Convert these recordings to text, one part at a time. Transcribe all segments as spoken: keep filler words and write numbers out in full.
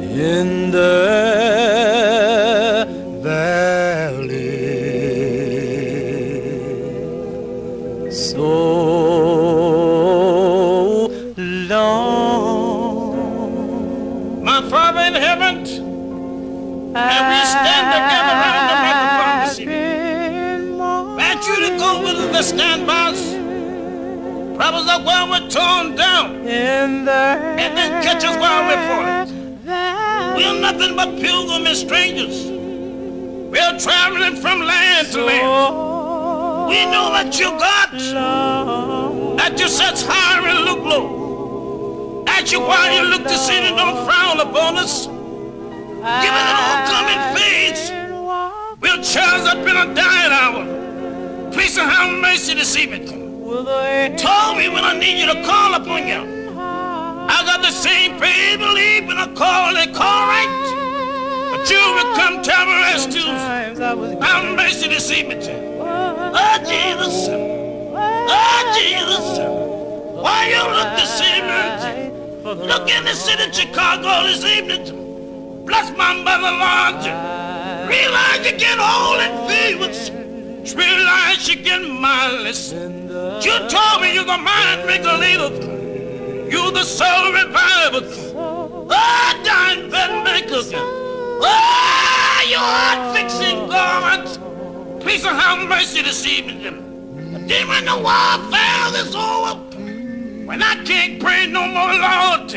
in the valley. So long. My Father in heaven, and we stand together around the microphone this evening. Want you to go with us, stand by us. Prophets are while we're torn down, and then catch us while we're falling. We're nothing but pilgrims and strangers. We're traveling from land to land. We know that you're God, that you sit high and look low, that you while you look to see and don't frown upon us. Given it all coming fades, we'll charge up in a dying hour. Please have mercy this evening. Told me when I need you to call upon you. I got the same faith, believe when I call and call right. But you will come tell me rest too. Have mercy this evening. Oh Jesus, oh Jesus, why you look this evening? Look in the city of Chicago this evening. Bless my mother, Lord. Realize you get old and fevers. Realize you get mindless. You told me you're the mind maker leader. You're the soul reviver. Oh, dying bed maker. Oh, you heart fixing God. Please have mercy this evening. Then when the warfare is over, when I can't pray no more, Lord,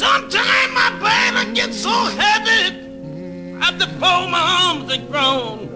sometimes my burden gets so heavy, I have to fold my arms and groan.